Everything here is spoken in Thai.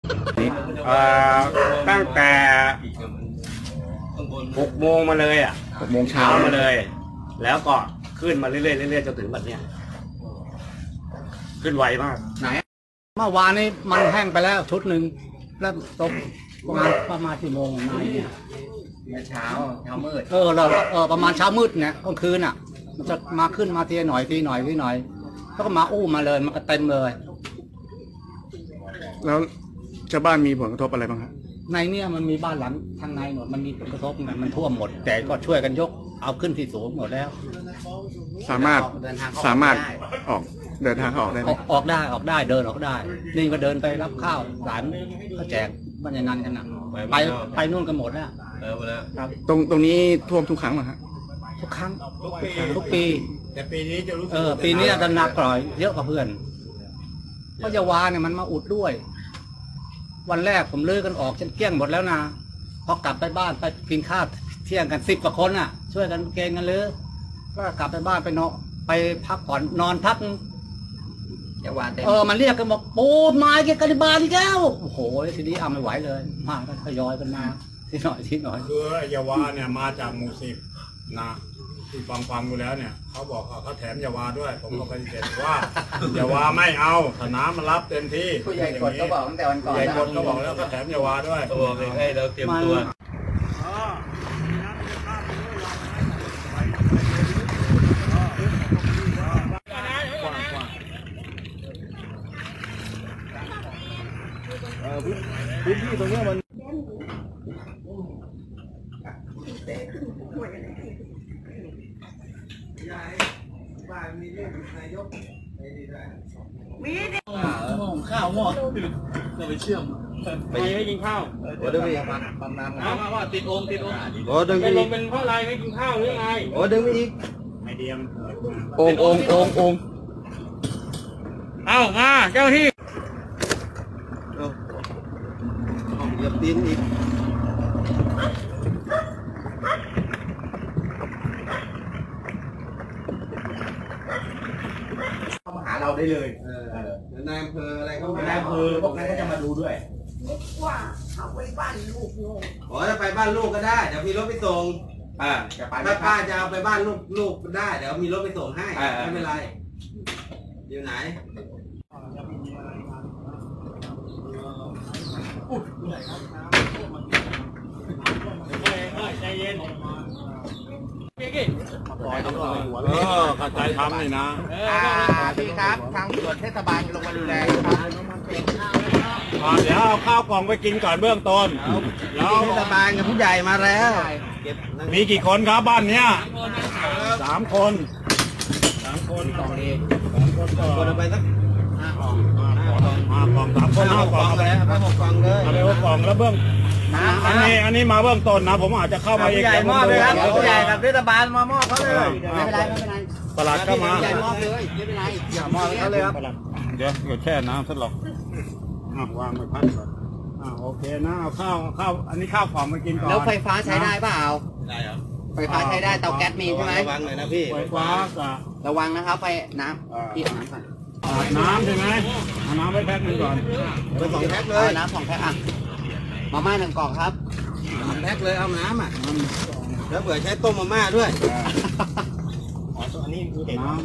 ตั้งแต่6 โมงมาเลยอ่ะ 6 โมงเช้ามาเลย แล้วก็ขึ้นมาเรื่อยๆเรื่อยๆจนถึงบัดเนี้ยขึ้นไวมากไหนเมื่อวานนี้มันแห้งไปแล้วชุดหนึ่งแล้วตกประมาณกี่โมงนายเนี่ยเช้ามืดเราประมาณเช้ามืดเนี่ยกลางคืนอ่ะมันจะมาขึ้นมาทีหน่อยแล้วก็มาอู้มาเลยมันก็เต็มเลยแล้วชาวบ้านมีผลกระทบอะไรบ้างครับในเนี่ยมันมีบ้านหลังทางในหมดมันมีผลกระทบมันท่วมหมดแต่ก็ช่วยกันยกเอาขึ้นที่สูงหมดแล้วสามารถเดินทางออกได้ไหมออกได้เดินออกได้นี่ก็เดินไปรับข้าวหลานก็แจกบรรยายกันนะไปนู่นกันหมดแล้วครับตรงนี้ท่วมทุกครั้งเหรอฮะทุกครั้งทุกปีแต่ปีนี้จะรู้สึกปีนี้จะหนักกว่าเยอะกว่าเพื่อนเพราะยาวาเนี่ยมันมาอุดด้วยวันแรกผมเลิกกันออกจนเกลี้ยงหมดแล้วนะพอกลับไปบ้านไปกินข้าวเที่ยงกัน10 กว่าคนอ่ะช่วยกันเกณฑ์กันเลยก็กลับไปบ้านไปนอนไปพักผ่อนนอนพักยาวาเต็มมันเรียกกันบอกปูไม้กันกันบ้านที่แล้วโอ้โหทีนี้ไม่ไหวเลยมาก็ทยอยกันมาทีหน่อยคือยาวาเนี่ยมาจากหมู่10นะที่ฟังดูแล้วเนี่ยเขาบอกเขาแถมยาวาด้วยผมก็ปฏิเสธว่ายาวาไม่เอาสนามมารับเต็มที่ผู้ใหญ่กดก็บอกตั้งแต่วันก่อนผู้ใหญ่กดก็บอกแล้วก็แถมยาวาด้วยตัวให้เราเตรียมตัวพื้นที่ตรงนี้มันมีดิหม้อข้าวหม้อจะไปเชื่อมไปให้กินข้าวโอ้ดึงไปปั๊มน้ำว่าติดองค์โอ้ดึงไปลงเป็นเพราะอะไรไม่กินข้าวหรือไงโอ้ดึงไปอีกไอเดียมองเอามาเจ้าที่เหยียบตีนอีกเข้ามาหาเราได้เลยนายอำเภออะไรก็นายอำเภอพวกนั้นก็จะมาดูด้วยว่าเอาไปบ้านลูกจะไปบ้านลูกก็ได้เดี๋ยวมีรถไปส่งถ้าป้าจะเอาไปบ้านลูกก็ได้เดี๋ยวมีรถไปส่งให้ไม่เป็นไรอยู่ไหนใจเย็นเข้าใจทำเลยนะพี่ครับทางส่วนเทศบาลลงมาดูแลครับเดี๋ยวเอาข้าวกล่องไปกินก่อนเบื้องต้นแล้วเทศบาลกับผู้ใหญ่มาแล้วมีกี่คนครับบ้านเนี้ย3 คนกล่องนี้คนเอาไปสัก5 กล่อง 3 กล่อง5 กล่องเลยไป6 กล่องเลยเอาไป6 กล่องแล้วเบื้องอันนี้มาเบื้องต้นนะผมอาจจะเข้ามาอีกผู้ใหญ่มอบเลยครับผู้ใหญ่กับเทศบาลมามอบเขาเลยไม่เป็นไรปลัดเข้ามาผู้ใหญ่มอบเลยไม่เป็นไรอย่ามอบเขาเลยครับเดี๋ยวแช่น้ำสักหรอกวางไว้พักก่อนโอเคนะเอาข้าวอันนี้ข้าวของมากินก่อนแล้วไฟฟ้าใช้ได้เปล่าได้ครับไฟฟ้าใช้ได้เตาแก๊สมีใช่ไหมระวังเลยนะพี่ไฟฟ้าระวังนะครับไฟน้ำพี่น้ำก่อนน้ำใช่ไหมเอาน้ำไว้แพ็คนึงก่อนไป2 แพ็คเลยน้ำ2 แพ็คมาม่า1 กล่องครับแพ็คเลยเอาน้ำแล้วเผื่อใช้ต้มมาม่าด้วยอันนี้คือเด็ด